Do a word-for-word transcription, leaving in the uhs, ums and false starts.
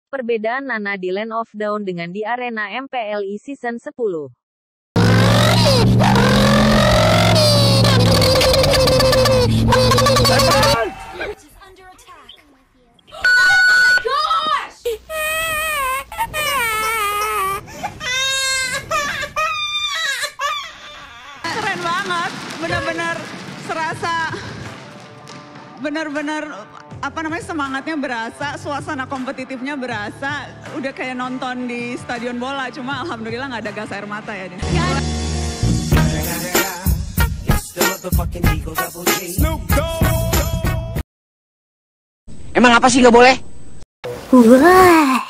Perbedaan Nana di Land of Dawn dengan di arena M P L I Season sepuluh. Keren banget, benar-benar serasa, benar-benar apa namanya semangatnya berasa, suasana kompetitifnya berasa, udah kayak nonton di stadion bola, cuma alhamdulillah nggak ada gas air mata ya. Ya. Emang apa sih nggak boleh? Wah.